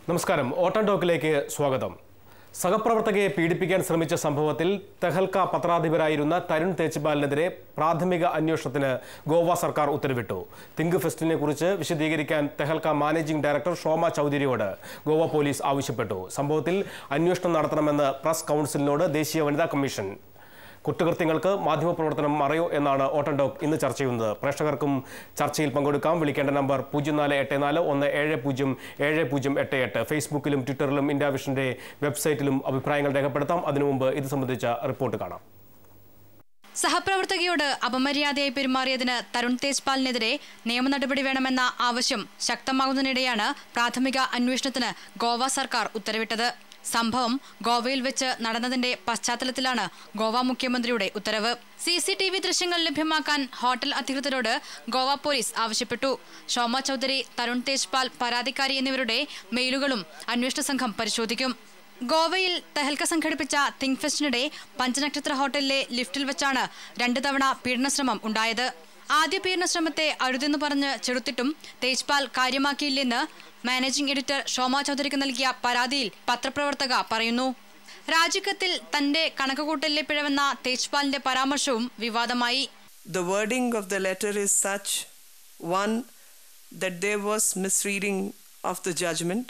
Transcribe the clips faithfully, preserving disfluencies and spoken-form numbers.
നമസ്കാരം. ഓട്ടൻ ടോക്കിലേക്ക് സ്വാഗതം. സഹപ്രവർത്തകയെ പീഡിപ്പിക്കാൻ ശ്രമിച്ച സംഭവത്തിൽ തെഹൽക്ക പത്രാധിപരായിരുന്ന തരുൺ തേജ്പാലിനെതിരെ പ്രാഥമിക അന്വേഷണത്തിന് ഗോവ സർക്കാർ ഉത്തരവിട്ടു. തിങ്ക് ഫെസ്റ്റിനെ കുറിച്ച് വിശദീകരിക്കാൻ തെഹൽക്ക മാനേജിംഗ് ഡയറക്ടർ ഷോമ ചൌധരിയോട് ഗോവ പോലീസ് ആവശ്യപ്പെട്ടു. സംഭവത്തിൽ അന്വേഷണം നടത്തണമെന്ന് പ്രസ് കൗൺസിലിനോട് ദേശീയ വനിതാ കമ്മീഷൻ. കുറ്റകൃത്യങ്ങൾക്ക് മാധ്യമപ്രവർത്തനം മറയോ എന്നാണ് ഓട്ടൻ ടോക്ക് ഇന്ന് ചർച്ച ചെയ്യുന്നത്. പ്രേക്ഷകർക്കും ചർച്ചയിൽ പങ്കെടുക്കാം. വിളിക്കേണ്ട നമ്പർ പൂജ്യം നാല് എട്ട് നാല് ഒന്ന് ഏഴ് പൂജ്യം ഏഴ് പൂജ്യം എട്ട് എട്ട്. ഫേസ്ബുക്കിലും ട്വിറ്ററിലും ഇന്ത്യാവിഷന്റെ വെബ്സൈറ്റിലും അഭിപ്രായങ്ങൾ രേഖപ്പെടുത്താം. അതിനു മുമ്പ് ഇത് സംബന്ധിച്ച റിപ്പോർട്ട് കാണാം. സഹപ്രവർത്തകയോട് അപമര്യാദയായി പെരുമാറിയതിന് തരുൺ തേജ്പാലിനെതിരെ നിയമ നടപടി വേണമെന്ന ആവശ്യം ശക്തമാകുന്നതിനിടെയാണ് പ്രാഥമിക അന്വേഷണത്തിന് ഗോവ സർക്കാർ ഉത്തരവിട്ടത്. സംഭവം ഗോവയിൽ വെച്ച് നടന്നതിന്റെ പശ്ചാത്തലത്തിലാണ് ഗോവ മുഖ്യമന്ത്രിയുടെ ഉത്തരവ്. സി സി ടി വി ദൃശ്യങ്ങൾ ലഭ്യമാക്കാൻ ഹോട്ടൽ അധികൃതരോട് ഗോവ പോലീസ് ആവശ്യപ്പെട്ടു. ഷോമ ചൌധരി, തരുൺ തേജ്പാൽ, പരാതിക്കാരി എന്നിവരുടെ മെയിലുകളും അന്വേഷണ സംഘം പരിശോധിക്കും. ഗോവയിൽ തെഹൽക്ക സംഘടിപ്പിച്ച തിങ്ക് ഫെസ്റ്റിനിടെ പഞ്ചനക്ഷത്ര ഹോട്ടലിലെ ലിഫ്റ്റിൽ വെച്ചാണ് രണ്ടു തവണ പീഡനശ്രമം ഉണ്ടായത്. ആദ്യ പീഡനശ്രമത്തെ അരുതെന്ന് പറഞ്ഞ് ചെറുത്തിട്ടും തേജ്പാൽ കാര്യമാക്കിയില്ലെന്ന് മാനേജിംഗ് എഡിറ്റർ ഷോമ ചൌധരിക്ക് നൽകിയ പരാതിയിൽ പത്രപ്രവർത്തക പറയുന്നു. രാജിക്കത്തിൽ തന്റെ കണക്കുകൂട്ടലിലെ പിഴവെന്ന തേജ്പാലിന്റെ പരാമർശവും വിവാദമായി. The wording of the letter is such, one, that there was misreading of the judgment.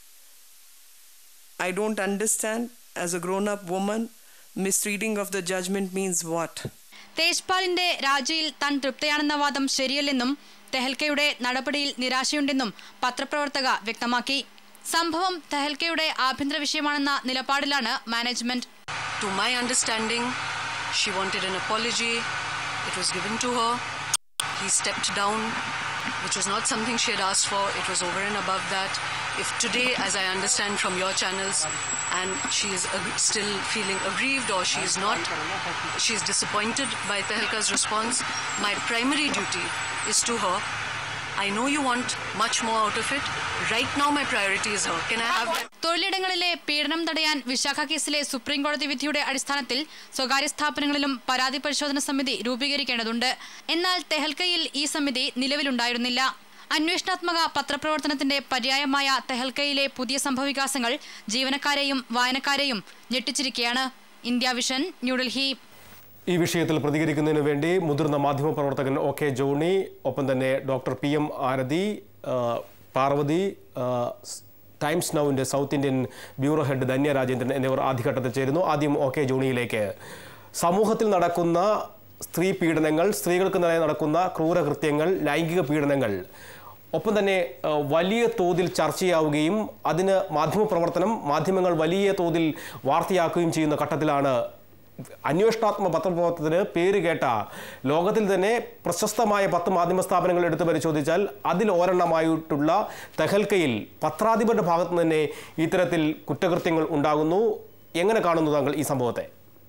I don't understand, as a grown-up woman, misreading of the judgment means what? തേജ്പാലിന്റെ രാജിയിൽ താൻ തൃപ്തയാണെന്ന വാദം ശരിയല്ലെന്നും തെഹൽക്കയുടെ നടപടിയിൽ നിരാശയുണ്ടെന്നും പത്രപ്രവർത്തക വ്യക്തമാക്കി. സംഭവം തെഹൽക്കയുടെ ആഭ്യന്തര വിഷയമാണെന്ന നിലപാടിലാണ് management. To my understanding, she wanted an apology. It was given to her. He stepped down, which was not something she had asked for. It was over and above that. If today, as I understand from your channels, and she is ag- still feeling aggrieved or she is not, she is disappointed by Tehelka's response, my primary duty is to her. I know you want much more out of it. Right now my priority is her. Can I have that? തൊഴിലിടങ്ങളിലെ പീഡനം തടയാൻ വിശാഖ കേസിലെ supreme കോടതി വിധിയുടെ അടിസ്ഥാനത്തിൽ സ്വകാര്യ സ്ഥാപനങ്ങളിലും പരാതി പരിശോധന സമിതി രൂപീകരിക്കേണ്ടതുണ്ട്. എന്നാൽ തെഹൽക്കയിൽ ഈ സമിതി നിലവിലുണ്ടായിരുന്നില്ല. അന്വേഷണാത്മക പത്രപ്രവർത്തനത്തിന്റെ പര്യായമായ തെഹൽക്കയിലെ പുതിയ സംഭവവികാസങ്ങൾ ജീവനക്കാരെയും വായനക്കാരെയും ഞെട്ടിച്ചിരിക്കുകയാണ്. ഇന്ത്യാവിഷൻ, ന്യൂഡൽഹി. ഈ വിഷയത്തിൽ പ്രതികരിക്കുന്നതിന് വേണ്ടി മുതിർന്ന മാധ്യമപ്രവർത്തകൻ ഒ കെ ജോണി, ഒപ്പം തന്നെ doctor P M Arathi, Parvathi, Times നൗവിൻ്റെ South Indian bureau head Dhanya Rajendran എന്നിവർ ആദ്യഘട്ടത്തിൽ ചേരുന്നു. ആദ്യം ഒ കെ ജോണിയിലേക്ക്. സമൂഹത്തിൽ നടക്കുന്ന സ്ത്രീ പീഡനങ്ങൾ, സ്ത്രീകൾക്ക് നേരെ നടക്കുന്ന ക്രൂരകൃത്യങ്ങൾ, ലൈംഗിക പീഡനങ്ങൾ ഒപ്പം തന്നെ വലിയ തോതിൽ ചർച്ചയാവുകയും അതിന് മാധ്യമപ്രവർത്തനം മാധ്യമങ്ങൾ വലിയ തോതിൽ വാർത്തയാക്കുകയും ചെയ്യുന്ന ഘട്ടത്തിലാണ് അന്വേഷണാത്മക പത്രപ്രവർത്തനത്തിന് പേര് കേട്ട ലോകത്തിൽ തന്നെ പ്രശസ്തമായ പത്ത് മാധ്യമ സ്ഥാപനങ്ങൾ എടുത്തു പരിശോധിച്ചാൽ അതിൽ ഒരെണ്ണമായിട്ടുള്ള തെഹൽക്കയിൽ പത്രാധിപരുടെ ഭാഗത്തു നിന്ന് തന്നെ ഇത്തരത്തിൽ കുറ്റകൃത്യങ്ങൾ ഉണ്ടാകുന്നു. എങ്ങനെ കാണുന്നു താങ്കൾ ഈ സംഭവത്തെ?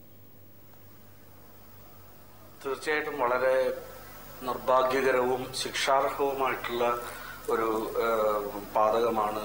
തീർച്ചയായിട്ടും വളരെ നിർഭാഗ്യകരവും ശിക്ഷാർഹവുമായിട്ടുള്ള ഒരു പാതകമാണ്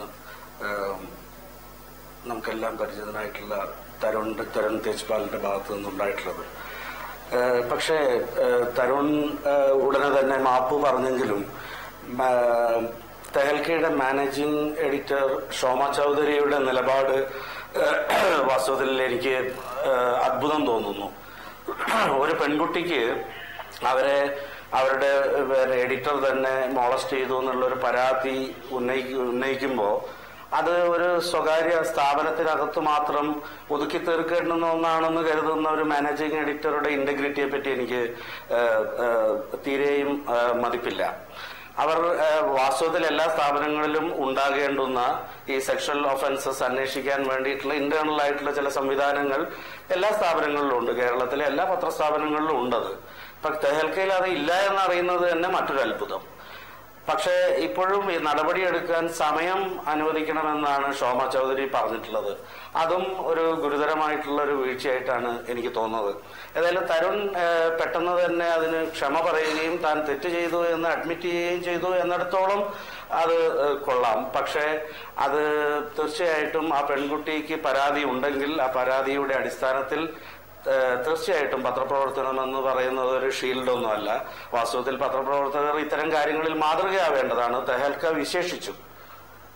നമുക്കെല്ലാം പരിചിതനായിട്ടുള്ള തരുൺ തരുൺ തേജ്പാലിന്റെ ഭാഗത്തു നിന്നുണ്ടായിട്ടുള്ളത്. പക്ഷേ തരുൺ ഉടനെ തന്നെ മാപ്പ് പറഞ്ഞെങ്കിലും തെഹൽക്കയുടെ മാനേജിംഗ് എഡിറ്റർ ഷോമ ചൌധരിയുടെ നിലപാട് വാസ്തവത്തിൽ എനിക്ക് അത്ഭുതം തോന്നുന്നു. ഒരു പെൺകുട്ടിക്ക് അവരെ അവരുടെ എഡിറ്റർ തന്നെ മോളസ്റ്റ് ചെയ്തു എന്നുള്ളൊരു പരാതി ഉന്നയിക്ക ഉന്നയിക്കുമ്പോൾ അത് ഒരു സ്വകാര്യ സ്ഥാപനത്തിനകത്ത് മാത്രം ഒതുക്കി തീർക്കേണ്ടുന്ന ഒന്നാണെന്ന് കരുതുന്ന ഒരു മാനേജിംഗ് എഡിറ്ററുടെ ഇന്റഗ്രിറ്റിയെ പറ്റി എനിക്ക് തീരെയും മതിപ്പില്ല. അവർ വാസ്തവത്തിൽ എല്ലാ സ്ഥാപനങ്ങളിലും ഉണ്ടാകേണ്ടുന്ന ഈ സെക്ഷൽ ഒഫൻസസ് അന്വേഷിക്കാൻ വേണ്ടിയിട്ടുള്ള ഇന്റേണൽ ആയിട്ടുള്ള ചില സംവിധാനങ്ങൾ എല്ലാ സ്ഥാപനങ്ങളിലും ഉണ്ട്. കേരളത്തിലെ എല്ലാ പത്രസ്ഥാപനങ്ങളിലും ഉണ്ടത്. പക്ഷെ തെഹൽക്കയിൽ അത് ഇല്ല എന്നറിയുന്നത് തന്നെ മറ്റൊരു അത്ഭുതം. പക്ഷേ ഇപ്പോഴും ഈ നടപടിയെടുക്കാൻ സമയം അനുവദിക്കണമെന്നാണ് ഷോമ ചൌധരി പറഞ്ഞിട്ടുള്ളത്. അതും ഒരു ഗുരുതരമായിട്ടുള്ള ഒരു വീഴ്ചയായിട്ടാണ് എനിക്ക് തോന്നുന്നത്. ഏതായാലും തരുൺ പെട്ടെന്ന് തന്നെ അതിന് ക്ഷമ പറയുകയും താൻ തെറ്റ് ചെയ്തു എന്ന് അഡ്മിറ്റ് ചെയ്യുകയും ചെയ്തു എന്നിടത്തോളം അത് കൊള്ളാം. പക്ഷേ അത് തീർച്ചയായിട്ടും ആ പെൺകുട്ടിക്ക് പരാതി ഉണ്ടെങ്കിൽ ആ പരാതിയുടെ അടിസ്ഥാനത്തിൽ തീർച്ചയായിട്ടും പത്രപ്രവർത്തനം എന്ന് പറയുന്നത് ഒരു ഷീൽഡൊന്നുമല്ല. വാസ്തവത്തിൽ പത്രപ്രവർത്തകർ ഇത്തരം കാര്യങ്ങളിൽ മാതൃകയാവേണ്ടതാണ്. തെഹൽക്ക വിശേഷിച്ചു.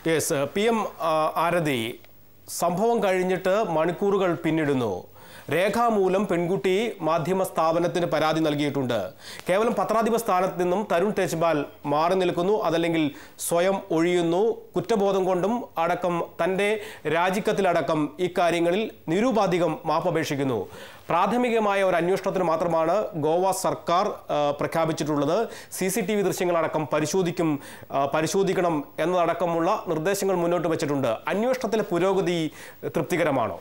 യെസ്, പി എം ആരതി, സംഭവം കഴിഞ്ഞിട്ട് മണിക്കൂറുകൾ പിന്നിടുന്നു. രേഖാമൂലം പെൺകുട്ടി മാധ്യമ സ്ഥാപനത്തിന് പരാതി നൽകിയിട്ടുണ്ട്. കേവലം പത്രാധിപ സ്ഥാനത്ത് നിന്നും തരുൺ തേജ്പാൽ മാറി നിൽക്കുന്നു, അതല്ലെങ്കിൽ സ്വയം ഒഴിയുന്നു. കുറ്റബോധം കൊണ്ടും അടക്കം തൻ്റെ രാജിക്കത്തിലടക്കം ഇക്കാര്യങ്ങളിൽ നിരുപാധികം മാപ്പപേക്ഷിക്കുന്നു. പ്രാഥമികമായ ഒരു അന്വേഷണത്തിന് മാത്രമാണ് ഗോവ സർക്കാർ പ്രഖ്യാപിച്ചിട്ടുള്ളത്. സി സി ടി വി ദൃശ്യങ്ങളടക്കം പരിശോധിക്കും പരിശോധിക്കണം എന്നതടക്കമുള്ള നിർദ്ദേശങ്ങൾ മുന്നോട്ട് വെച്ചിട്ടുണ്ട്. അന്വേഷണത്തിലെ പുരോഗതി തൃപ്തികരമാണോ?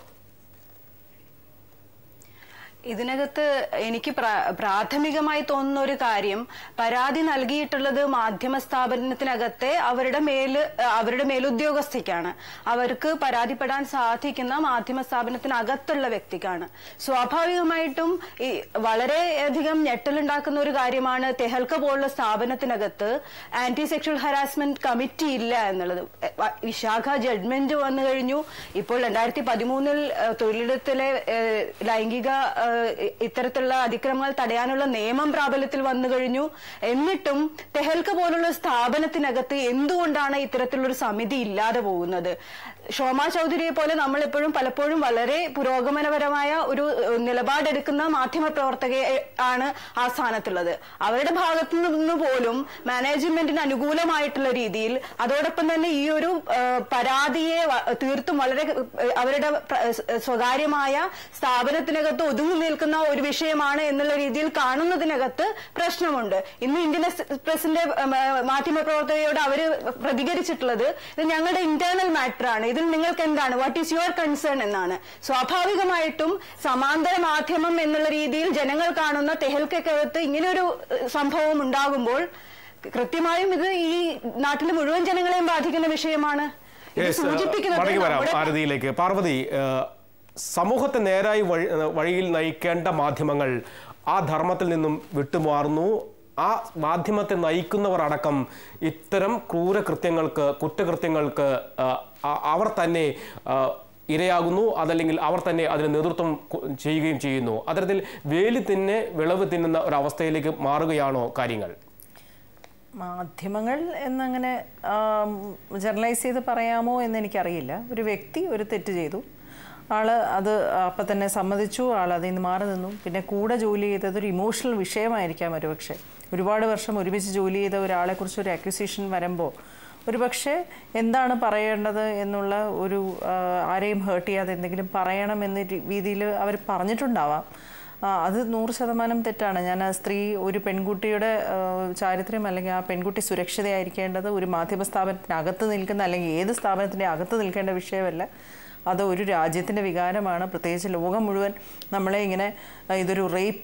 ഇതിനകത്ത് എനിക്ക് പ്രാഥമികമായി തോന്നുന്ന ഒരു കാര്യം, പരാതി നൽകിയിട്ടുള്ളത് മാധ്യമ സ്ഥാപനത്തിനകത്തെ അവരുടെ മേല് അവരുടെ മേലുദ്യോഗസ്ഥയ്ക്കാണ്. അവർക്ക് പരാതിപ്പെടാൻ സാധിക്കുന്ന മാധ്യമ സ്ഥാപനത്തിനകത്തുള്ള വ്യക്തിക്കാണ്. സ്വാഭാവികമായിട്ടും ഈ വളരെയധികം ഞെട്ടലുണ്ടാക്കുന്ന ഒരു കാര്യമാണ് തെഹൽക്ക പോലുള്ള സ്ഥാപനത്തിനകത്ത് ആന്റി സെക്ഷൽ ഹരാസ്മെന്റ് കമ്മിറ്റി ഇല്ല എന്നുള്ളത്. വിശാഖ ജഡ്ജ്മെന്റ് വന്നു കഴിഞ്ഞു. ഇപ്പോൾ രണ്ടായിരത്തി പതിമൂന്നിൽ തൊഴിലിടത്തിലെ ലൈംഗിക ഇത്തരത്തിലുള്ള അതിക്രമങ്ങൾ തടയാനുള്ള നിയമം പ്രാബല്യത്തിൽ വന്നു കഴിഞ്ഞു. എന്നിട്ടും തെഹൽക്ക പോലുള്ള സ്ഥാപനത്തിനകത്ത് എന്തുകൊണ്ടാണ് ഇത്തരത്തിലുള്ളൊരു സമിതി ഇല്ലാതെ പോകുന്നത്? ഷോമ ചൗധരിയെ പോലെ നമ്മൾ എപ്പോഴും പലപ്പോഴും വളരെ പുരോഗമനപരമായ ഒരു നിലപാടെടുക്കുന്ന മാധ്യമ പ്രവർത്തക ആണ് ആ സ്ഥാനത്തുള്ളത്. അവരുടെ ഭാഗത്തു നിന്ന് പോലും മാനേജ്മെന്റിന് അനുകൂലമായിട്ടുള്ള രീതിയിൽ, അതോടൊപ്പം തന്നെ ഈ ഒരു പരാതിയെ തീർത്തും വളരെ അവരുടെ സ്വകാര്യമായ സ്ഥാപനത്തിനകത്ത് ഒതുങ്ങി നിൽക്കുന്ന ഒരു വിഷയമാണ് എന്നുള്ള രീതിയിൽ കാണുന്നതിനകത്ത് പ്രശ്നമുണ്ട്. ഇന്ന് ഇന്ത്യൻ എക്സ്പ്രസിന്റെ മാധ്യമ പ്രവർത്തകയോട് അവര് പ്രതികരിച്ചിട്ടുള്ളത് ഇത് ഞങ്ങളുടെ ഇന്റേണൽ മാറ്ററാണ്, ഇതിൽ നിങ്ങൾക്ക് എന്താണ്, വാട്ട് ഈസ് യുവർ കൺസേൺ എന്നാണ്. സ്വാഭാവികമായിട്ടും സമാന്തര മാധ്യമം എന്നുള്ള രീതിയിൽ ജനങ്ങൾ കാണുന്ന തെഹൽക്കകത്ത് ഇങ്ങനെയൊരു സംഭവം ഉണ്ടാകുമ്പോൾ കൃത്യമായും ഇത് ഈ നാട്ടിലെ മുഴുവൻ ജനങ്ങളെയും ബാധിക്കുന്ന വിഷയമാണ്. ഭാരതിയിലേക്ക് പാർവതി, സമൂഹത്തെ നേരായി വഴിയിൽ നയിക്കേണ്ട മാധ്യമങ്ങൾ ആ ധർമ്മത്തിൽ നിന്നും വിട്ടുമാറുന്നു. ആ മാധ്യമത്തെ നയിക്കുന്നവർ അടക്കം ഇത്തരം ക്രൂരകൃത്യങ്ങൾക്ക്, കുറ്റകൃത്യങ്ങൾക്ക് അവർ തന്നെ ഇരയാകുന്നു, അതല്ലെങ്കിൽ അവർ തന്നെ അതിന് നേതൃത്വം ചെയ്യുകയും ചെയ്യുന്നു. അത്തരത്തിൽ വേലി തിന്നെ വിളവ് തിന്നുന്ന ഒരവസ്ഥയിലേക്ക് മാറുകയാണോ കാര്യങ്ങൾ? മാധ്യമങ്ങൾ എന്നങ്ങനെ ജനറലൈസ് ചെയ്ത് പറയാമോ എന്ന് എനിക്കറിയില്ല. ഒരു വ്യക്തി ഒരു തെറ്റ് ചെയ്തു, ആള് അത് അപ്പം തന്നെ സമ്മതിച്ചു, ആൾ അതിൽ നിന്ന് മാറി നിന്നു. പിന്നെ കൂടെ ജോലി ചെയ്തത് ഒരു ഇമോഷണൽ വിഷയമായിരിക്കാം ഒരുപക്ഷെ. ഒരുപാട് വർഷം ഒരുമിച്ച് ജോലി ചെയ്ത ഒരാളെക്കുറിച്ച് ഒരു അക്യൂസേഷൻ വരുമ്പോൾ ഒരുപക്ഷെ എന്താണ് പറയേണ്ടത് എന്നുള്ള ഒരു ആരെയും ഹേർട്ട് ചെയ്യാതെ എന്തെങ്കിലും പറയണം എന്ന രീതിയിൽ അവർ പറഞ്ഞിട്ടുണ്ടാവാം. അത് നൂറ് ശതമാനം തെറ്റാണ്. ഞാൻ ആ സ്ത്രീ, ഒരു പെൺകുട്ടിയുടെ ചാരിത്രം അല്ലെങ്കിൽ ആ പെൺകുട്ടി സുരക്ഷിതയായിരിക്കേണ്ടത് ഒരു മാധ്യമ സ്ഥാപനത്തിനകത്ത് നിൽക്കുന്ന അല്ലെങ്കിൽ ഏത് സ്ഥാപനത്തിൻ്റെ അകത്ത് നിൽക്കേണ്ട വിഷയമല്ല. അത് ഒരു രാജ്യത്തിൻ്റെ വികാരമാണ്. പ്രത്യേകിച്ച് ലോകം മുഴുവൻ നമ്മളെ ഇങ്ങനെ ഇതൊരു റേപ്പ്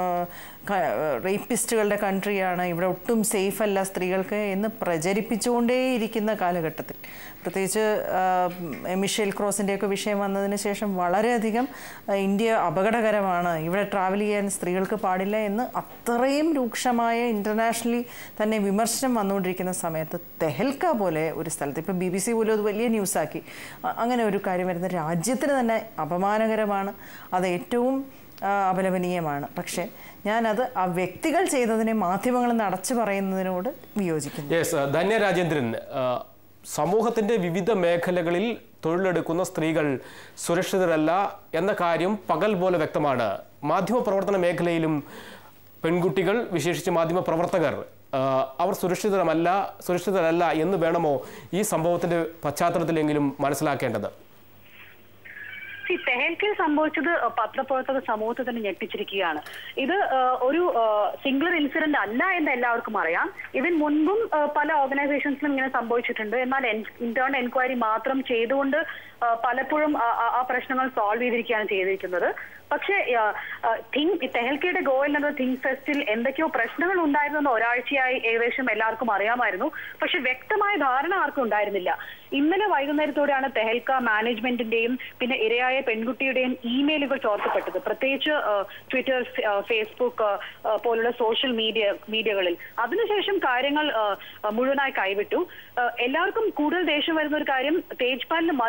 റേപ്പിസ്റ്റുകളുടെ കൺട്രിയാണ്, ഇവിടെ ഒട്ടും സേഫ് അല്ല സ്ത്രീകൾക്ക് എന്ന് പ്രചരിപ്പിച്ചുകൊണ്ടേയിരിക്കുന്ന കാലഘട്ടത്തിൽ, പ്രത്യേകിച്ച് മിഷേൽ ക്രോസിൻ്റെയൊക്കെ വിഷയം വന്നതിന് ശേഷം വളരെയധികം ഇന്ത്യ അപകടകരമാണ്, ഇവിടെ ട്രാവൽ ചെയ്യാൻ സ്ത്രീകൾക്ക് പാടില്ല എന്ന് അത്രയും രൂക്ഷമായ ഇൻ്റർനാഷണലി തന്നെ വിമർശനം വന്നുകൊണ്ടിരിക്കുന്ന സമയത്ത് തെഹൽക്ക പോലെ ഒരു സ്ഥലത്ത്, ഇപ്പോൾ ബി ബി സി പോലും അത് വലിയ ന്യൂസാക്കി, അങ്ങനെ ഒരു കാര്യം വരുന്ന രാജ്യത്തിന് തന്നെ അപമാനകരമാണ്. അത് ഏറ്റവും അപലപനീയമാണ്. പക്ഷേ ഞാനത് ആ വ്യക്തികൾ ചെയ്തതിനെ മാധ്യമങ്ങളെന്ന് അടച്ചു പറയുന്നതിനോട് വിയോജിക്കുന്നു. യെസ്, ധന്യ രാജേന്ദ്രൻ, സമൂഹത്തിൻ്റെ വിവിധ മേഖലകളിൽ തൊഴിലെടുക്കുന്ന സ്ത്രീകൾ സുരക്ഷിതരല്ല എന്ന കാര്യം പകൽ പോലെ വ്യക്തമാണ്. മാധ്യമ പ്രവർത്തന മേഖലയിലും പെൺകുട്ടികൾ, വിശേഷിച്ച് മാധ്യമ പ്രവർത്തകർ, അവർ സുരക്ഷിതരമല്ല സുരക്ഷിതരല്ല എന്ന് വേണമോ ഈ സംഭവത്തിൻ്റെ പശ്ചാത്തലത്തിലെങ്കിലും മനസ്സിലാക്കേണ്ടത്? തെഹൽക്കയിൽ സംഭവിച്ചത് പത്രപ്രവർത്തക സമൂഹത്തെ തന്നെ ഞെട്ടിച്ചിരിക്കുകയാണ്. ഇത് ഒരു സിംഗുലർ ഇൻസിഡന്റ് അല്ല എന്ന് എല്ലാവർക്കും അറിയാം. ഇതിന് മുൻപും പല ഓർഗനൈസേഷൻസിലും ഇങ്ങനെ സംഭവിച്ചിട്ടുണ്ട്. എന്നാൽ ഇന്റേണൽ എൻക്വയറി മാത്രം ചെയ്തുകൊണ്ട് പലപ്പോഴും ആ പ്രശ്നങ്ങൾ സോൾവ് ചെയ്തിരിക്കുകയാണ് ചെയ്തിരിക്കുന്നത്. പക്ഷേ തിങ്ക് തെഹൽക്കയുടെ ഗോയിൽ എന്ന തിങ്ക് ഫെസ്റ്റിൽ എന്തൊക്കെയോ പ്രശ്നങ്ങൾ ഉണ്ടായിരുന്നെന്ന് ഒരാഴ്ചയായി ഏകദേശം എല്ലാവർക്കും അറിയാമായിരുന്നു. പക്ഷെ വ്യക്തമായ ധാരണ ആർക്കും ഉണ്ടായിരുന്നില്ല. ഇന്നലെ വൈകുന്നേരത്തോടെയാണ് തെഹൽക്ക മാനേജ്മെന്റിന്റെയും പിന്നെ ഇരയായ പെൺകുട്ടിയുടെയും ഇമെയിലുകൾ ചോർത്തപ്പെട്ടത്. പ്രത്യേകിച്ച് ട്വിറ്റർ, ഫേസ്ബുക്ക് പോലുള്ള സോഷ്യൽ മീഡിയ മീഡിയകളിൽ. അതിനുശേഷം കാര്യങ്ങൾ മുഴുവനായി കൈവിട്ടു. എല്ലാവർക്കും കൂടുതൽ ദേഷ്യം വരുന്ന ഒരു കാര്യം, തേജ്പാലിന് മറുപടിയിൽ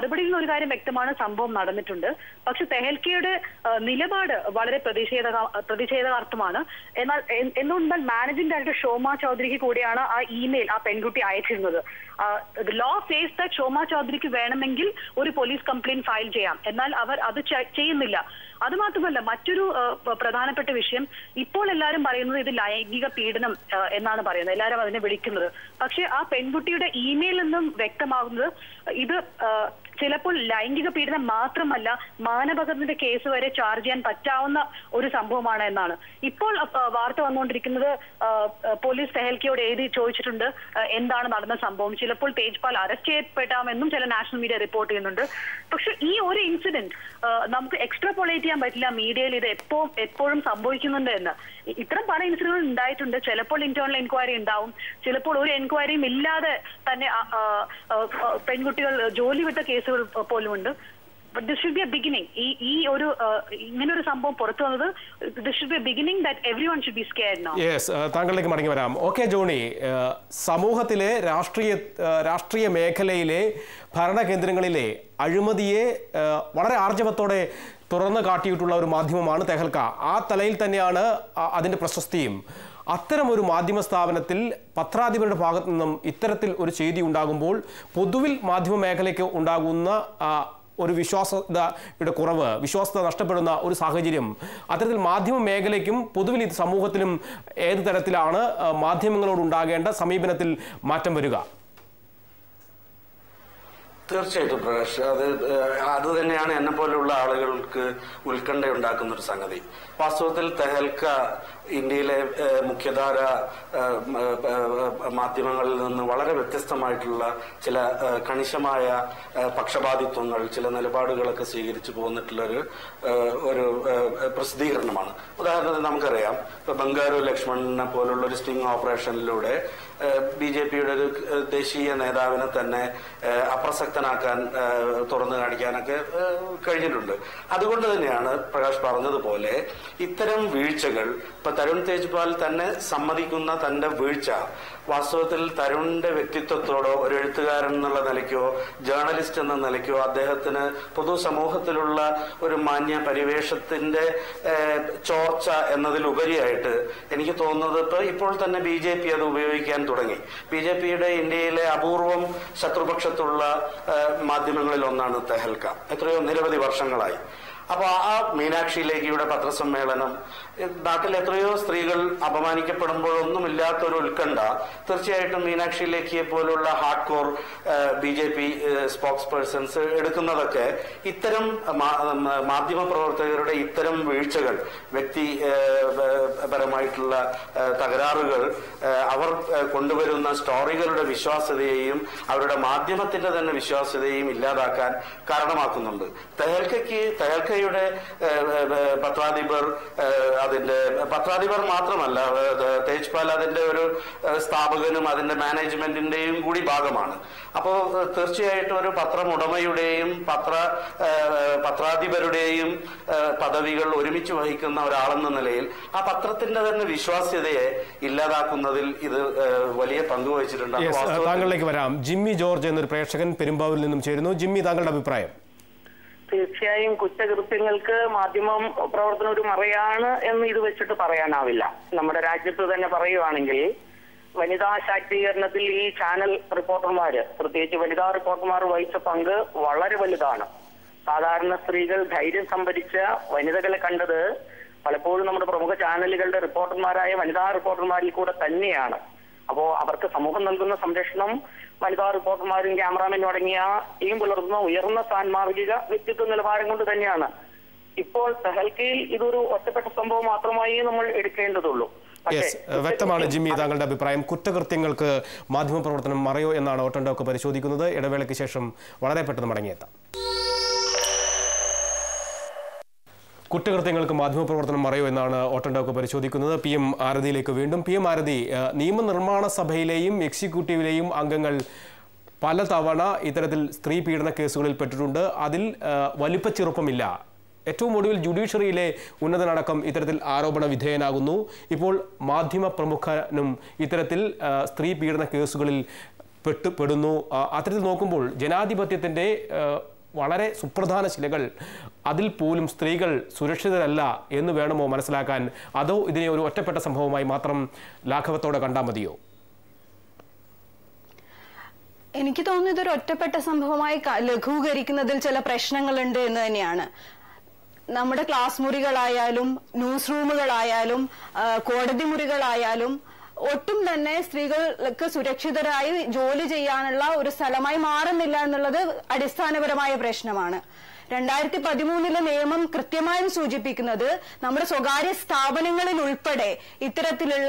ഒരു കാര്യം വ്യക്തമാണ്, സംഭവം നടന്നിട്ടുണ്ട്. പക്ഷെ തെഹൽക്കയുടെ നിലപാട് വളരെ പ്രതിഷേധ പ്രതിഷേധാർത്ഥമാണ്. എന്നാൽ എന്തുകൊണ്ടാൽ മാനേജിംഗ് ഡയറക്ടർ ഷോമ ചൗധരിക്ക് കൂടിയാണ് ആ ഇമെയിൽ ആ പെൺകുട്ടി അയച്ചിരുന്നത്. ലോ സേസ് ദാറ്റ് ഷോമ ചൗധരിക്ക് വേണമെങ്കിൽ ഒരു പോലീസ് കംപ്ലയിന്റ് ഫയൽ ചെയ്യാം, എന്നാൽ അവർ അത് ചെയ്യുന്നില്ല. അത് മാത്രമല്ല, മറ്റൊരു പ്രധാനപ്പെട്ട വിഷയം, ഇപ്പോൾ എല്ലാവരും പറയുന്നത് ഇത് ലൈംഗിക പീഡനം എന്നാണ് പറയുന്നത്, എല്ലാവരും അതിനെ വിളിക്കുന്നത്. പക്ഷെ ആ പെൺകുട്ടിയുടെ ഇമെയിലിൽ നിന്നും വ്യക്തമാകുന്നത് ഇത് ചിലപ്പോൾ ലൈംഗിക പീഡനം മാത്രമല്ല, മാനഭംഗത്തിന്റെ കേസ് വരെ ചാർജ് ചെയ്യാൻ പറ്റാവുന്ന ഒരു സംഭവമാണ് എന്നാണ്. ഇപ്പോൾ വാർത്ത വന്നുകൊണ്ടിരിക്കുന്നത് പോലീസ് തെഹൽക്കയോട് എഴുതി ചോദിച്ചിട്ടുണ്ട് എന്താണ് നടന്ന സംഭവം. ചിലപ്പോൾ തേജ്പാൽ അറസ്റ്റ് ചെയ്യപ്പെടാമെന്നും ചില നാഷണൽ മീഡിയ റിപ്പോർട്ട് ചെയ്യുന്നുണ്ട്. പക്ഷെ ഈ ഒരു ഇൻസിഡന്റ് നമുക്ക് എക്സ്ട്രാപോളേറ്റ് ചെയ്യാൻ പറ്റില്ല മീഡിയയിൽ ഇത് എപ്പോ എപ്പോഴും സംഭവിക്കുന്നുണ്ട് എന്ന്. ഇത്തരം പല ഇൻസിഡന്റുകൾ ഉണ്ടായിട്ടുണ്ട്. ചിലപ്പോൾ ഇന്റേണൽ എൻക്വയറി ഉണ്ടാവും, ചിലപ്പോൾ ഒരു എൻക്വയറിയും ഇല്ലാതെ തന്നെ പെൺകുട്ടികൾ ജോലി വിട്ട കേസുകൾ പോലുമുണ്ട്. But this should be a beginning. ഈ ഈ ഒരു ഇങ്ങനെ ഒരു സംഭവം പുറത്തു വന്നത്, this should be a beginning that everyone should be scared now. Yes, താങ്കളിലേക്ക് മടങ്ങി വരാം. ഓക്കെ ജോണി, സമൂഹത്തിലെ രാഷ്ട്രീയ രാഷ്ട്രീയ മേഖലയിലെ ഭരണകേന്ദ്രങ്ങളിലെ അഴിമതിയെ വളരെ ആർജവത്തോടെ തുറന്നു കാട്ടിയിട്ടുള്ള ഒരു മാധ്യമമാണ് തെഹൽക്ക. ആ തലയിൽ തന്നെയാണ് അതിൻ്റെ പ്രശസ്തിയും. അത്തരം ഒരു മാധ്യമ സ്ഥാപനത്തിൽ പത്രാധിപരുടെ ഭാഗത്തു നിന്നും ഇത്തരത്തിൽ ഒരു ചെയ്തി ഉണ്ടാകുമ്പോൾ പൊതുവിൽ മാധ്യമ മേഖലയ്ക്ക് ഉണ്ടാകുന്ന ഒരു വിശ്വാസതയുടെ കുറവ്, വിശ്വാസത നഷ്ടപ്പെടുന്ന ഒരു സാഹചര്യം, അത്തരത്തിൽ മാധ്യമ മേഖലയ്ക്കും പൊതുവിൽ സമൂഹത്തിലും ഏത് തരത്തിലാണ് മാധ്യമങ്ങളോടുണ്ടാകേണ്ട സമീപനത്തിൽ മാറ്റം വരിക? തീർച്ചയായിട്ടും പ്രകാശ്, അത് അത് തന്നെയാണ് എന്നെ പോലെയുള്ള ആളുകൾക്ക് ഉത്കണ്ഠ ഉണ്ടാക്കുന്ന ഒരു സംഗതി. വാസ്തവത്തിൽ തെഹൽക്ക ഇന്ത്യയിലെ മുഖ്യധാര മാധ്യമങ്ങളിൽ നിന്ന് വളരെ വ്യത്യസ്തമായിട്ടുള്ള ചില കണിശമായ പക്ഷപാതിത്വങ്ങൾ, ചില നിലപാടുകളൊക്കെ സ്വീകരിച്ചു പോന്നിട്ടുള്ളൊരു ഒരു പ്രസിദ്ധീകരണമാണ്. ഉദാഹരണത്തിന് നമുക്കറിയാം, ഇപ്പൊ ബംഗാരു ലക്ഷ്മണനെ പോലുള്ള ഒരു സ്റ്റിംഗ് ഓപ്പറേഷനിലൂടെ ബി ജെ പിയുടെ ഒരു ദേശീയ നേതാവിനെ തന്നെ അപ്രസക്തനാക്കാൻ തുറന്നു കാണിക്കാനൊക്കെ കഴിഞ്ഞിട്ടുണ്ട്. അതുകൊണ്ട് തന്നെയാണ് പ്രകാശ് പറഞ്ഞതുപോലെ ഇത്തരം വീഴ്ചകൾ, ഇപ്പൊ തരുൺ തേജ്പാൽ തന്നെ സമ്മതിക്കുന്ന തന്റെ വീഴ്ച വാസ്തവത്തിൽ തരുണിന്റെ വ്യക്തിത്വത്തോടോ ഒരു എഴുത്തുകാരൻ എന്നുള്ള നിലയ്ക്കോ ജേർണലിസ്റ്റ് എന്ന നിലയ്ക്കോ അദ്ദേഹത്തിന് പൊതുസമൂഹത്തിലുള്ള ഒരു മാന്യ പരിവേഷത്തിന്റെ ചോർച്ച എന്നതിലുപരിയായിട്ട് എനിക്ക് തോന്നുന്നത് ഇപ്പൊ ഇപ്പോൾ തന്നെ ബി ജെ പി അത് ഉപയോഗിക്കാൻ തുടങ്ങി. ബി ജെ പിയുടെ ഇന്ത്യയിലെ അപൂർവം ശത്രുപക്ഷത്തുള്ള മാധ്യമങ്ങളിൽ ഒന്നാണ് തെഹൽക്ക, എത്രയോ നിരവധി വർഷങ്ങളായി. അപ്പൊ ആ മീനാക്ഷി ലേഖിയുടെ പത്രസമ്മേളനം, നാട്ടിൽ എത്രയോ സ്ത്രീകൾ അപമാനിക്കപ്പെടുമ്പോഴൊന്നുമില്ലാത്തൊരു ഉത്കണ്ഠ തീർച്ചയായിട്ടും മീനാക്ഷി ലേഖിയെ പോലുള്ള hard core B J P spokespersons എടുക്കുന്നതൊക്കെ ഇത്തരം മാധ്യമ പ്രവർത്തകരുടെ ഇത്തരം വീഴ്ചകൾ, വ്യക്തിപരമായിട്ടുള്ള തകരാറുകൾ, അവർ കൊണ്ടുവരുന്ന സ്റ്റോറികളുടെ വിശ്വാസ്യതയെയും അവരുടെ മാധ്യമത്തിന്റെ തന്നെ വിശ്വാസ്യതയെയും ഇല്ലാതാക്കാൻ കാരണമാക്കുന്നുണ്ട്. തെഹൽക്കയ്ക്ക് തെഹൽക്കയുടെ പത്രാധിപർ, അതിന്റെ പത്രാധിപർ മാത്രമല്ല, തേജ്പാൽ അതിന്റെ ഒരു സ്ഥാപകനും അതിന്റെ മാനേജ്മെന്റിന്റെയും കൂടി ഭാഗമാണ്. അപ്പോൾ തീർച്ചയായിട്ടും ഒരു പത്രമുടമയുടെയും പത്ര പത്രാധിപരുടെയും പദവികൾ ഒരുമിച്ച് വഹിക്കുന്ന ഒരാളെന്ന നിലയിൽ ആ പത്രത്തിന്റെ തന്നെ വിശ്വാസ്യതയെ ഇല്ലാതാക്കുന്നതിൽ ഇത് വലിയ പങ്ക് വഹിച്ചിട്ടുണ്ട്. താങ്കളിലേക്ക് വരാം. ജിമ്മി ജോർജ് എന്നൊരു പ്രേക്ഷകൻ പെരുമ്പാവൂരിൽ നിന്നും ചേരുന്നു. ജിമ്മി, താങ്കളുടെ അഭിപ്രായം? തീർച്ചയായും കുറ്റകൃത്യങ്ങൾക്ക് മാധ്യമം പ്രവർത്തനം ഒരു മറയാണ് എന്ന് ഇത് വെച്ചിട്ട് പറയാനാവില്ല. നമ്മുടെ രാജ്യത്ത് തന്നെ പറയുവാണെങ്കിൽ വനിതാ ശാക്തീകരണത്തിൽ ഈ ചാനൽ റിപ്പോർട്ടർമാര്, പ്രത്യേകിച്ച് വനിതാ റിപ്പോർട്ടർമാർ വഹിച്ച പങ്ക് വളരെ വലുതാണ്. സാധാരണ സ്ത്രീകൾ ധൈര്യം സംഭരിച്ച വനിതകളെ കണ്ടത് പലപ്പോഴും നമ്മുടെ പ്രമുഖ ചാനലുകളുടെ റിപ്പോർട്ടർമാരായ വനിതാ റിപ്പോർട്ടർമാരിൽ കൂടെ തന്നെയാണ്. അപ്പോ അവർക്ക് സമൂഹം നൽകുന്ന സംരക്ഷണം വനിതാ റിപ്പോർട്ടർമാരും ക്യാമറാമാനും അടങ്ങിയ ഈ പുലർത്തുന്ന ഉയർന്ന സാൻമാർഗിക വ്യക്തിത്വ നിലവാരം കൊണ്ട് തന്നെയാണ്. ഇപ്പോൾ തെഹൽക്കയിൽ ഇതൊരു ഒറ്റപ്പെട്ട സംഭവം മാത്രമായി നമ്മൾ എടുക്കേണ്ടതുള്ളൂ. വ്യക്തമാണ് ജിമ്മി താങ്കളുടെ അഭിപ്രായം. കുറ്റകൃത്യങ്ങൾക്ക് മാധ്യമപ്രവർത്തനം മറയോ എന്നാണ് ഓട്ടൻടോക്ക് പരിശോധിക്കുന്നത്. ഇടവേളയ്ക്ക് ശേഷം വളരെ പെട്ടെന്ന് മടങ്ങിയെത്താം. കുറ്റകൃത്യങ്ങൾക്ക് മാധ്യമപ്രവർത്തനം മറയോ എന്നാണ് ഓട്ടൻടോക്ക് പരിശോധിക്കുന്നത്. പി എം ആരതിയിലേക്ക് വീണ്ടും. പി എം ആരതി, നിയമനിർമ്മാണ സഭയിലെയും എക്സിക്യൂട്ടീവിലെയും അംഗങ്ങൾ പലതവണ ഇത്തരത്തിൽ സ്ത്രീ പീഡന കേസുകളിൽ പെട്ടിട്ടുണ്ട്. അതിൽ വലിപ്പച്ചെറുപ്പമില്ല. ഏറ്റവും ഒടുവിൽ ജുഡീഷ്യറിയിലെ ഉന്നതനടക്കം ഇത്തരത്തിൽ ആരോപണ വിധേയനാകുന്നു. ഇപ്പോൾ മാധ്യമ പ്രമുഖനും ഇത്തരത്തിൽ സ്ത്രീ പീഡന കേസുകളിൽ പെട്ടുപെടുന്നു. അത്തരത്തിൽ നോക്കുമ്പോൾ ജനാധിപത്യത്തിൻ്റെ വളരെ സുപ്രധാന ശിലകൾ, അതിൽ പോലും സ്ത്രീകൾ സുരക്ഷിതരല്ല എന്ന് വേണമോ മനസ്സിലാക്കാൻ? അതോ ഇതിനെ ഒരു ഒറ്റപ്പെട്ട സംഭവമായി മാത്രം ലാഘവത്തോടെ കണ്ടാൽ മതിയോ? എനിക്ക് തോന്നുന്നു ഇതൊരു ഒറ്റപ്പെട്ട സംഭവമായി ലഘൂകരിക്കുന്നതിൽ ചില പ്രശ്നങ്ങളുണ്ട് എന്ന് തന്നെയാണ്. നമ്മുടെ ക്ലാസ് മുറികളായാലും ന്യൂസ് റൂമുകളായാലും കോടതി മുറികളായാലും ഒട്ടും തന്നെ സ്ത്രീകൾക്ക് സുരക്ഷിതരായി ജോലി ചെയ്യാനുള്ള ഒരു സ്ഥലമായി മാറുന്നില്ല എന്നുള്ളത് അടിസ്ഥാനപരമായ പ്രശ്നമാണ്. രണ്ടായിരത്തി പതിമൂന്നിലെ നിയമം കൃത്യമായും സൂചിപ്പിക്കുന്നത് നമ്മുടെ സ്വകാര്യ സ്ഥാപനങ്ങളിൽ ഉൾപ്പെടെ ഇത്തരത്തിലുള്ള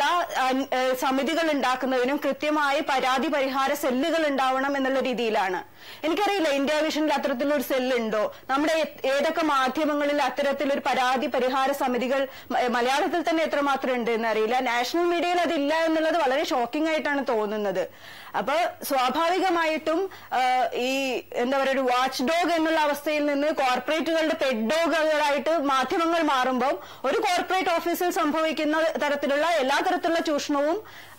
സമിതികൾ ഉണ്ടാക്കുന്നതിനും കൃത്യമായി പരാതി പരിഹാര സെല്ലുകൾ ഉണ്ടാവണം എന്നുള്ള രീതിയിലാണ്. എനിക്കറിയില്ല ഇന്ത്യാവിഷനിൽ അത്തരത്തിലൊരു ഒരു സെല്ലുണ്ടോ, നമ്മുടെ ഏതൊക്കെ മാധ്യമങ്ങളിൽ അത്തരത്തിലൊരു പരാതി പരിഹാര സമിതികൾ മലയാളത്തിൽ തന്നെ എത്രമാത്രം ഉണ്ട് എന്നറിയില്ല. നാഷണൽ മീഡിയയിൽ അതില്ല എന്നുള്ളത് വളരെ ഷോക്കിംഗ് ആയിട്ടാണ് തോന്നുന്നത്. അപ്പൊ സ്വാഭാവികമായിട്ടും ഈ എന്താ പറയുക, ഒരു വാച്ച് ഡോഗ് എന്നുള്ള അവസ്ഥയിൽ നിന്ന് കോർപ്പറേറ്റുകളുടെ പെഡ് ഡോഗുകളായിട്ട് മാധ്യമങ്ങൾ മാറുമ്പോൾ ഒരു കോർപ്പറേറ്റ് ഓഫീസിൽ സംഭവിക്കുന്ന തരത്തിലുള്ള എല്ലാ തരത്തിലുള്ള ചൂഷണവും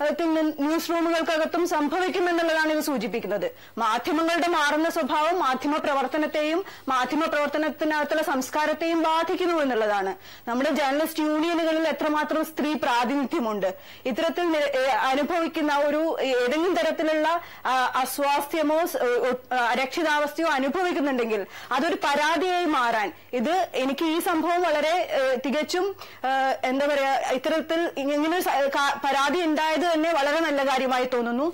ന്യൂസ് റൂമുകൾക്കകത്തും സംഭവിക്കുമെന്നുള്ളതാണ് ഇത് സൂചിപ്പിക്കുന്നത്. മാധ്യമങ്ങളുടെ മാറുന്ന സ്വഭാവം മാധ്യമ പ്രവർത്തനത്തെയും മാധ്യമ പ്രവർത്തനത്തിനകത്തുള്ള സംസ്കാരത്തെയും ബാധിക്കുന്നു എന്നുള്ളതാണ്. നമ്മുടെ ജേർണലിസ്റ്റ് യൂണിയനുകളിൽ എത്രമാത്രം സ്ത്രീ പ്രാതിനിധ്യമുണ്ട്. ഇത്തരത്തിൽ അനുഭവിക്കുന്ന ഒരു ഏതെങ്കിലും തരത്തിലുള്ള അസ്വാസ്ഥ്യമോ അരക്ഷിതാവസ്ഥയോ അനുഭവിക്കുന്നുണ്ടെങ്കിൽ അതൊരു പരാതിയായി മാറാൻ, ഇത് എനിക്ക് ഈ സംഭവം വളരെ തികച്ചും എന്താ പറയാ ഇത്തരത്തിൽ ഇങ്ങനെ പരാതി ഉണ്ടായത് തന്നെ വളരെ നല്ല കാര്യമായി തോന്നുന്നു.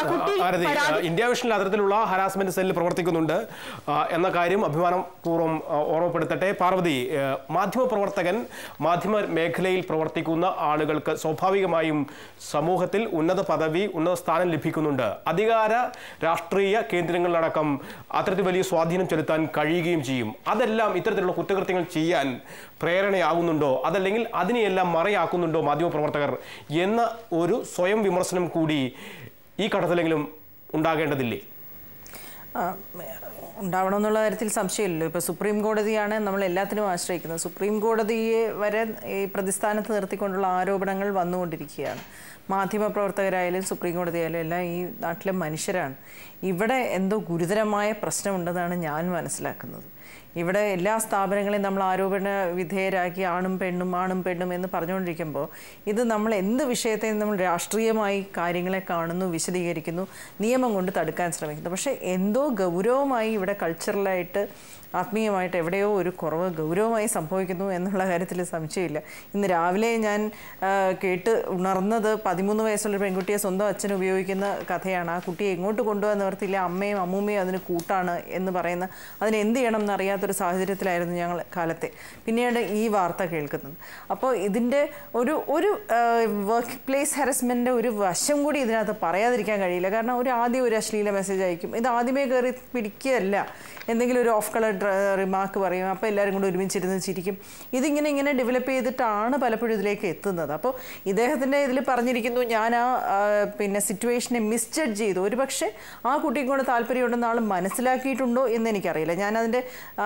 ഇന്ത്യാവിഷനിൽ അത്തരത്തിലുള്ള ഹരാസ്മെന്റ് സെല്ല് പ്രവർത്തിക്കുന്നുണ്ട് എന്ന കാര്യം അഭിമാനപൂർവ്വം ഓർമ്മപ്പെടുത്തട്ടെ. പാർവതി, മാധ്യമപ്രവർത്തകൻ, മാധ്യമ മേഖലയിൽ പ്രവർത്തിക്കുന്ന ആളുകൾക്ക് സ്വാഭാവികമായും സമൂഹത്തിൽ ഉന്നത പദവി, ഉന്നത സ്ഥാനം ലഭിക്കുന്നുണ്ട്. അധികാര രാഷ്ട്രീയ കേന്ദ്രങ്ങളിലടക്കം അത്തരത്തിൽ വലിയ സ്വാധീനം ചെലുത്താൻ കഴിയുകയും ചെയ്യും. അതെല്ലാം ഇത്തരത്തിലുള്ള കുറ്റകൃത്യങ്ങൾ ചെയ്യാൻ പ്രേരണയാകുന്നുണ്ടോ, അതല്ലെങ്കിൽ അതിനെയെല്ലാം മറയാക്കുന്നുണ്ടോ മാധ്യമപ്രവർത്തകർ എന്ന ഒരു സ്വയം വിമർശനം കൂടി ഈ ഘട്ടത്തിലെങ്കിലും ഉണ്ടാകേണ്ടതില്ലേ? ഉണ്ടാവണമെന്നുള്ള കാര്യത്തിൽ സംശയമില്ലല്ലോ. ഇപ്പോൾ സുപ്രീം കോടതിയാണ് നമ്മൾ എല്ലാത്തിനും ആശ്രയിക്കുന്നത്. സുപ്രീം കോടതിയെ വരെ ഈ പ്രതിസ്ഥാനത്ത് നിർത്തിക്കൊണ്ടുള്ള ആരോപണങ്ങൾ വന്നുകൊണ്ടിരിക്കുകയാണ്. മാധ്യമപ്രവർത്തകരായാലും സുപ്രീം കോടതിയായാലും എല്ലാം ഈ നാട്ടിലെ മനുഷ്യരാണ്. ഇവിടെ എന്തോ ഗുരുതരമായ പ്രശ്നമുണ്ടെന്നാണ് ഞാൻ മനസ്സിലാക്കുന്നത്. ഇവിടെ എല്ലാ സ്ഥാപനങ്ങളെയും നമ്മൾ ആരോപണ വിധേയരാക്കി ആണും പെണ്ണും ആണും പെണ്ണും എന്ന് പറഞ്ഞുകൊണ്ടിരിക്കുമ്പോൾ ഇത് നമ്മൾ എന്ത് വിഷയത്തെയും നമ്മൾ രാഷ്ട്രീയമായി കാര്യങ്ങളെ കാണുന്നു, വിശദീകരിക്കുന്നു, നിയമം കൊണ്ട് തടുക്കാൻ ശ്രമിക്കുന്നു. പക്ഷേ എന്തോ ഗൗരവമായി ഇവിടെ കൾച്ചറലായിട്ട് ആത്മീയമായിട്ട് എവിടെയോ ഒരു കുറവ് ഗൗരവമായി സംഭവിക്കുന്നു എന്നുള്ള കാര്യത്തിൽ സംശയമില്ല. ഇന്ന് രാവിലെ ഞാൻ കേട്ട് ഉണർന്നത് പതിമൂന്ന് വയസ്സുള്ള പെൺകുട്ടിയെ സ്വന്തം അച്ഛൻ ഉപയോഗിക്കുന്ന കഥയാണ്. ആ കുട്ടിയെ എങ്ങോട്ട് കൊണ്ടുപോകാൻ നിവർത്തില്ല, അമ്മയും അമ്മൂമ്മയും അതിന് കൂട്ടാണ് എന്ന് പറയുന്ന, അതിന് എന്ത് ചെയ്യണം എന്നറിയാത്തൊരു സാഹചര്യത്തിലായിരുന്നു ഞങ്ങൾ കാലത്തെ. പിന്നീട് ഈ വാർത്ത കേൾക്കുന്നത്. അപ്പോൾ ഇതിൻ്റെ ഒരു ഒരു വർക്ക് പ്ലേസ് ഹരസ്മെൻ്റ് ഒരു വശം കൂടി ഇതിനകത്ത് പറയാതിരിക്കാൻ കഴിയില്ല. കാരണം ഒരു ആദ്യം ഒരു അശ്ലീല മെസ്സേജ് അയക്കും. ഇത് ആദ്യമേ കയറി പിടിക്കുകയല്ല, എന്തെങ്കിലും ഒരു ഓഫ് കളർ റിമാർക്ക് പറയും, അപ്പോൾ എല്ലാവരും കൂടി ഒരുമിച്ചിരുന്ന് ചിരിക്കും. ഇതിങ്ങനെ ഇങ്ങനെ ഡെവലപ്പ് ചെയ്തിട്ടാണ് പലപ്പോഴും ഇതിലേക്ക് എത്തുന്നത്. അപ്പോൾ ഇദ്ദേഹത്തിൻ്റെ ഇതിൽ പറഞ്ഞിരിക്കുന്നു, ഞാൻ ആ പിന്നെ സിറ്റുവേഷനെ മിസ്ജഡ്ജ് ചെയ്തു. ഒരു പക്ഷേ ആ കുട്ടിക്ക് കൊണ്ട് താല്പര്യമുണ്ടെന്ന് ആൾ മനസ്സിലാക്കിയിട്ടുണ്ടോ എന്ന് എനിക്കറിയില്ല. ഞാനതിൻ്റെ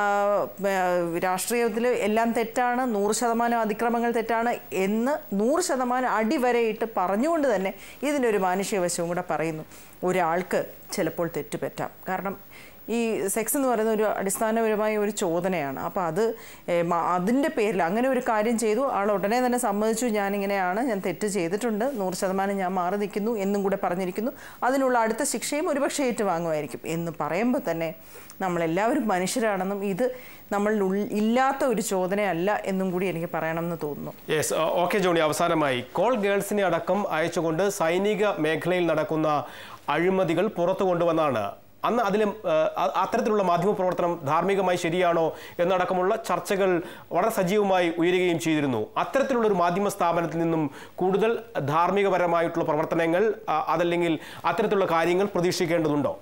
രാഷ്ട്രീയത്തിൽ എല്ലാം തെറ്റാണ്, നൂറ് ശതമാനം അതിക്രമങ്ങൾ തെറ്റാണ് എന്ന് നൂറ് ശതമാനം അടിവരയിട്ട് പറഞ്ഞുകൊണ്ട് തന്നെ ഇതിൻ്റെ ഒരു മാനുഷിക വശവും കൂടെ പറയുന്നു. ഒരാൾക്ക് ചിലപ്പോൾ തെറ്റ് പറ്റാം. കാരണം ഈ സെക്സ് എന്ന് പറയുന്ന ഒരു അടിസ്ഥാനപരമായ ഒരു ചോദനയാണ്. അപ്പോൾ അത് അതിൻ്റെ പേരിൽ അങ്ങനെ ഒരു കാര്യം ചെയ്തു, ആൾ ഉടനെ തന്നെ സമ്മതിച്ചു, ഞാനിങ്ങനെയാണ്, ഞാൻ തെറ്റ് ചെയ്തിട്ടുണ്ട്, നൂറ് ശതമാനം ഞാൻ മാറി നിൽക്കുന്നു എന്നും കൂടെ പറഞ്ഞിരിക്കുന്നു. അതിനുള്ള അടുത്ത ശിക്ഷയും ഒരുപക്ഷെ ഏറ്റുവാങ്ങുമായിരിക്കും എന്ന് പറയുമ്പോൾ തന്നെ നമ്മളെല്ലാവരും മനുഷ്യരാണെന്നും ഇത് നമ്മളിൽ ഇല്ലാത്ത ഒരു ചോദനയല്ല എന്നും കൂടി എനിക്ക് പറയണമെന്ന് തോന്നുന്നു. യെസ്, ഓക്കെ ജോണി, അവസാനമായി കോൾ ഗേൾസിനെ അടക്കം അയച്ചുകൊണ്ട് സൈനിക മേഖലയിൽ നടക്കുന്ന അഴിമതികൾ പുറത്തു കൊണ്ടുവന്നാണ്. അന്ന് അതിലും അത്തരത്തിലുള്ള മാധ്യമപ്രവർത്തനം ധാർമ്മികമായി ശരിയാണോ എന്നടക്കമുള്ള ചർച്ചകൾ വളരെ സജീവമായി ഉയരുകയും ചെയ്തിരുന്നു. അത്തരത്തിലുള്ളൊരു മാധ്യമ സ്ഥാപനത്തിൽ നിന്നും കൂടുതൽ ധാർമ്മികപരമായിട്ടുള്ള പ്രവർത്തനങ്ങൾ അതല്ലെങ്കിൽ അത്തരത്തിലുള്ള കാര്യങ്ങൾ പ്രതീക്ഷിക്കേണ്ടതുണ്ടോ?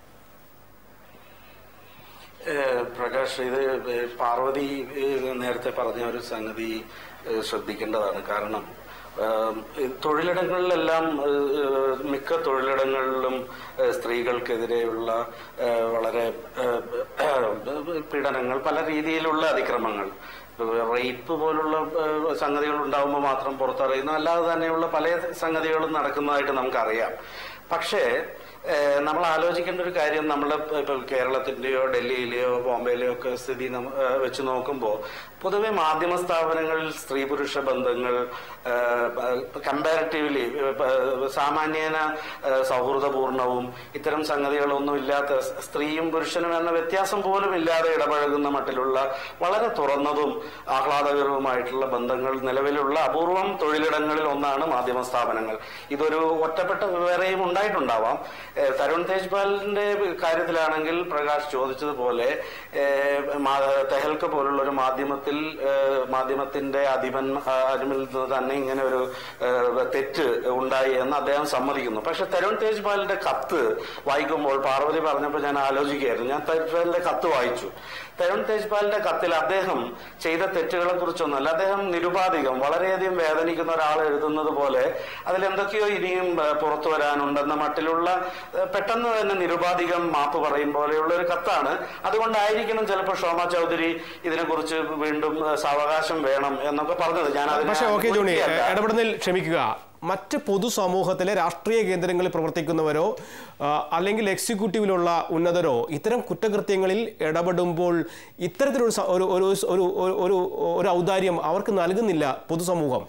പ്രകാശ്, ഇത് പാർവതി നേരത്തെ പറഞ്ഞ ഒരു സംഗതി ശ്രദ്ധിക്കേണ്ടതാണ്. കാരണം തൊഴിലിടങ്ങളിലെല്ലാം മിക്ക തൊഴിലിടങ്ങളിലും സ്ത്രീകൾക്കെതിരെയുള്ള വളരെ പീഡനങ്ങൾ, പല രീതിയിലുള്ള അതിക്രമങ്ങൾ, റേപ്പ് പോലുള്ള സംഗതികൾ ഉണ്ടാകുമ്പോൾ മാത്രം പുറത്തറിയുന്നു, അല്ലാതെ തന്നെയുള്ള പല സംഗതികളും നടക്കുന്നതായിട്ട് നമുക്കറിയാം. പക്ഷേ നമ്മൾ ആലോചിക്കേണ്ട ഒരു കാര്യം, നമ്മൾ ഇപ്പോൾ കേരളത്തിൻ്റെയോ ഡൽഹിയിലെയോ ബോംബെയിലെയോ ഒക്കെ സ്ഥിതി വെച്ച് നോക്കുമ്പോൾ പൊതുവെ മാധ്യമ സ്ഥാപനങ്ങളിൽ സ്ത്രീ പുരുഷ ബന്ധങ്ങൾ കമ്പാരിറ്റീവ്ലി സാമാന്യേന സൗഹൃദപൂർണവും ഇത്തരം സംഗതികളൊന്നും ഇല്ലാത്ത, സ്ത്രീയും പുരുഷനും എന്ന വ്യത്യാസം പോലും ഇല്ലാതെ ഇടപഴകുന്ന മട്ടിലുള്ള വളരെ തുറന്നതും ആഹ്ലാദകരവുമായിട്ടുള്ള ബന്ധങ്ങൾ നിലവിലുള്ള അപൂർവം തൊഴിലിടങ്ങളിൽ ഒന്നാണ് മാധ്യമ സ്ഥാപനങ്ങൾ. ഇതൊരു ഒറ്റപ്പെട്ട വേറെയും ഉണ്ടായിട്ടുണ്ടാവാം. തരുൺ തേജ്പാലിന്റെ കാര്യത്തിലാണെങ്കിൽ പ്രകാശ് ചോദിച്ചതുപോലെ തെഹൽക്ക പോലുള്ള ഒരു മാധ്യമത്തിൽ മാധ്യമത്തിന്റെ അധിപൻ അജ്മിൽ തന്നെ ഇങ്ങനെ ഒരു തെറ്റ് ഉണ്ടായി എന്ന് അദ്ദേഹം സമ്മതിക്കുന്നു. പക്ഷെ തരുൺ തേജ്പാലിന്റെ കത്ത് വായിക്കുമ്പോൾ, പാർവതി പറഞ്ഞപ്പോൾ ഞാൻ ആലോചിക്കുകയായിരുന്നു, ഞാൻ തേജ്പാലിന്റെ കത്ത് വായിച്ചു. തരുൺ തേജ്പാലിന്റെ കത്തിൽ അദ്ദേഹം ചെയ്ത തെറ്റുകളെ കുറിച്ചൊന്നുമല്ല, അദ്ദേഹം നിരുപാധികം വളരെയധികം വേദനിക്കുന്ന ഒരാൾ എഴുതുന്നത് പോലെ അതിലെന്തൊക്കെയോ ഇനിയും പുറത്തു വരാനുണ്ടെന്ന മട്ടിലുള്ള പെട്ടെന്ന് തന്നെ നിരുപാധികം മാപ്പ് പറയും പോലെയുള്ള ഒരു കത്താണ്. അതുകൊണ്ടായിരിക്കണം ചിലപ്പോൾ ഷോമ ചൗധരി ഇതിനെക്കുറിച്ച് വീണ്ടും സാവകാശം വേണം എന്നൊക്കെ പറഞ്ഞത്. ഞാൻ ഇടപെടുന്നതിൽ ക്ഷമിക്കുക. മറ്റ് പൊതുസമൂഹത്തിലെ രാഷ്ട്രീയ കേന്ദ്രങ്ങളിൽ പ്രവർത്തിക്കുന്നവരോ അല്ലെങ്കിൽ എക്സിക്യൂട്ടീവിലുള്ള ഉന്നതരോ ഇത്തരം കുറ്റകൃത്യങ്ങളിൽ ഇടപെടുമ്പോൾ ഇത്തരത്തിലൊരു ഒരു ഒരു ഒരു ഔദാര്യം അവർക്ക് നൽകുന്നില്ല പൊതുസമൂഹം.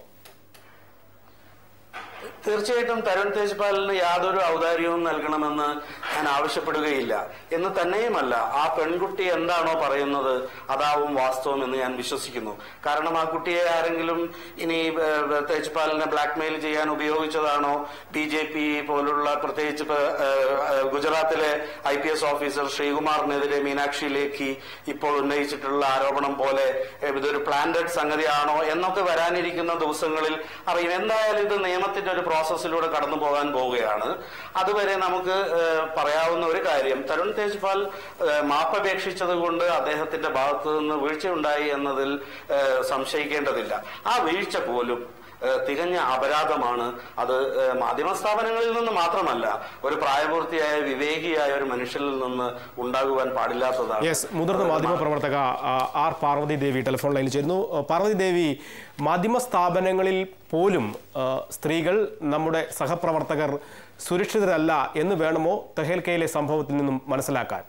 തീർച്ചയായിട്ടും തരുൺ തേജ്പാലിന് യാതൊരു ഔദാര്യവും നൽകണമെന്ന് ഞാൻ ആവശ്യപ്പെടുകയില്ല. എന്ന് തന്നെയുമല്ല, ആ പെൺകുട്ടി എന്താണോ പറയുന്നത് അതാവും വാസ്തവം എന്ന് ഞാൻ വിശ്വസിക്കുന്നു. കാരണം ആ കുട്ടിയെ ആരെങ്കിലും ഇനി തേജ്പാലിനെ ബ്ലാക്ക്മെയിൽ ചെയ്യാൻ ഉപയോഗിച്ചതാണോ, ബി ജെ പി പോലുള്ള പ്രത്യേകിച്ച് ഗുജറാത്തിലെ ഐ പി എസ് ഓഫീസർ ശ്രീകുമാറിനെതിരെ മീനാക്ഷി ലേഖി ഇപ്പോൾ ഉന്നയിച്ചിട്ടുള്ള ആരോപണം പോലെ ഇതൊരു പ്ലാന്റഡ് സംഗതിയാണോ എന്നൊക്കെ വരാനിരിക്കുന്ന ദിവസങ്ങളിൽ അറിയും. എന്തായാലും ഇത് നിയമത്തിന്റെ ഒരു പ്രോസസ്സിലൂടെ കടന്നു പോകാൻ പോവുകയാണ്. അതുവരെ നമുക്ക് പറയാവുന്ന ഒരു കാര്യം, തരുൺ തേജ്പാൽ മാപ്പപേക്ഷിച്ചത് കൊണ്ട് അദ്ദേഹത്തിന്റെ ഭാഗത്തു നിന്ന് വീഴ്ചയുണ്ടായി എന്നതിൽ സംശയിക്കേണ്ടതില്ല. ആ വീഴ്ച പോലും തികഞ്ഞ അപരാധമാണ്. അത് മാധ്യമ സ്ഥാപനങ്ങളിൽ നിന്ന് മാത്രമല്ല, ഒരു പ്രായപൂർത്തിയായ വിവേകിയായ ഒരു മനുഷ്യനിൽ നിന്ന് ഉണ്ടാകുവാൻ പാടില്ലാത്തതാണ്. യെസ്, മുതിർന്ന മാധ്യമ പ്രവർത്തക ആർ പാർവതി ദേവി ടെലിഫോൺ ലൈനിൽ ചേരുന്നു. പാർവതി ദേവി, മാധ്യമ സ്ഥാപനങ്ങളിൽ പോലും സ്ത്രീകൾ, നമ്മുടെ സഹപ്രവർത്തകർ സുരക്ഷിതരല്ല എന്ന് വേണമോ തെഹൽക്കയിലെ സംഭവത്തിൽ നിന്നും മനസ്സിലാക്കാൻ?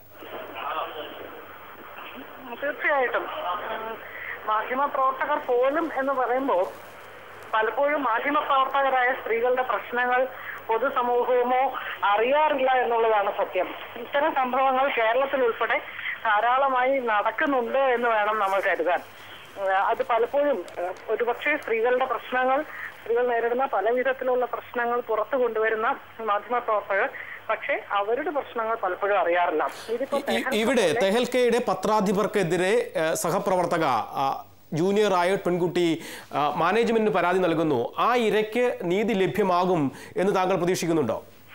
തീർച്ചയായിട്ടും മാധ്യമ പ്രവർത്തകർ പോലും എന്ന് പറയുമ്പോൾ പലപ്പോഴും മാധ്യമ പ്രവർത്തകരായ സ്ത്രീകളുടെ പ്രശ്നങ്ങൾ പൊതുസമൂഹവുമോ അറിയാറില്ല എന്നുള്ളതാണ് സത്യം. ഇത്തരം സംഭവങ്ങൾ കേരളത്തിൽ ഉൾപ്പെടെ ധാരാളമായി നടക്കുന്നുണ്ട് എന്ന് വേണം നമ്മൾ കരുതാൻ. അത് പലപ്പോഴും ഒരുപക്ഷെ സ്ത്രീകളുടെ പ്രശ്നങ്ങൾ, സ്ത്രീകൾ നേരിടുന്ന പല വിധത്തിലുള്ള പ്രശ്നങ്ങൾ പുറത്തു കൊണ്ടുവരുന്ന മാധ്യമ പ്രവർത്തകർ പക്ഷെ അവരുടെ പ്രശ്നങ്ങൾ പലപ്പോഴും അറിയാറില്ല. ഇവിടെ തെഹൽക്കയുടെ പത്രാധിപർക്കെതിരെ സഹപ്രവർത്തക ജൂനിയർ ആയ പെൺകുട്ടി മാനേജ്മെന്റിന് പരാതി നൽകുന്നു. ആ ഇരയ്ക്ക് നീതി ലഭ്യമാകും എന്ന് താങ്കൾ പ്രതീക്ഷിക്കുന്നുണ്ടോ?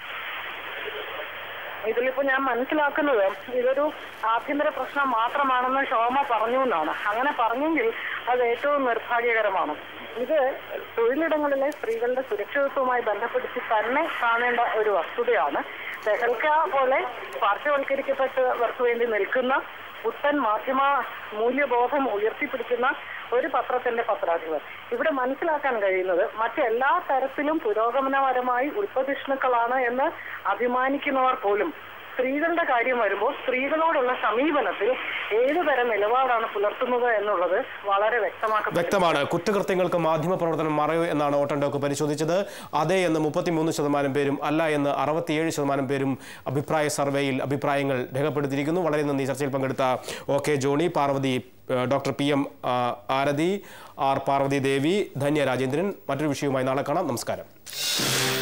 ഇതിലിപ്പോ ഞാൻ മനസ്സിലാക്കുന്നത് ഇതൊരു ആഭ്യന്തര പ്രശ്നം മാത്രമാണെന്ന് ഷോമ പറഞ്ഞു എന്നാണ്. അങ്ങനെ പറഞ്ഞെങ്കിൽ അത് ഏറ്റവും നിർഭാഗ്യകരമാണ്. ഇത് തൊഴിലിടങ്ങളിലെ സ്ത്രീകളുടെ സുരക്ഷിതത്വവുമായി ബന്ധപ്പെടുത്തി തന്നെ കാണേണ്ട ഒരു വസ്തുതയാണ്. തെഹൽക്ക പോലെ പാർശ്വവൽക്കരിക്കപ്പെട്ടവർക്ക് വേണ്ടി നിൽക്കുന്ന പുത്തൻ മാധ്യമ മൂല്യബോധം ഉയർത്തിപ്പിടിക്കുന്ന ഒരു പത്രത്തിന്റെ പത്രാധിപർ. ഇവിടെ മനസ്സിലാക്കാൻ കഴിയുന്നത് മറ്റെല്ലാ തരത്തിലും പുരോഗമനപരമായി ഉൽപ്പതിഷ്ണുക്കളാണ് എന്ന് അഭിമാനിക്കുന്നവർ പോലും സ്ത്രീകളുടെ കാര്യം വരുമ്പോൾ സ്ത്രീകളോടുള്ള സമീപനത്തിൽ ഏതുതരം നിലപാടാണ് പുലർത്തുന്നത് എന്നുള്ളത് വളരെ വ്യക്തമാക്കും വ്യക്തമാണ്. കുറ്റകൃത്യങ്ങൾക്ക് മാധ്യമ പ്രവർത്തനം മറയോ എന്നാണ് വോട്ട്&ടോക്ക് പരിശോധിച്ചത്. അതെ എന്ന് മുപ്പത്തിമൂന്ന് ശതമാനം പേരും അല്ല എന്ന് അറുപത്തിയേഴ് ശതമാനം പേരും അഭിപ്രായ സർവേയിൽ അഭിപ്രായങ്ങൾ രേഖപ്പെടുത്തിയിരിക്കുന്നു. വളരെ നന്ദി ചർച്ചയിൽ പങ്കെടുത്ത O K Johny, Parvathy, doctor P M Arathi, R Parvathy Devi, Dhanya Rajendran. മറ്റൊരു വിഷയവുമായി നാളെ കാണാം. നമസ്കാരം.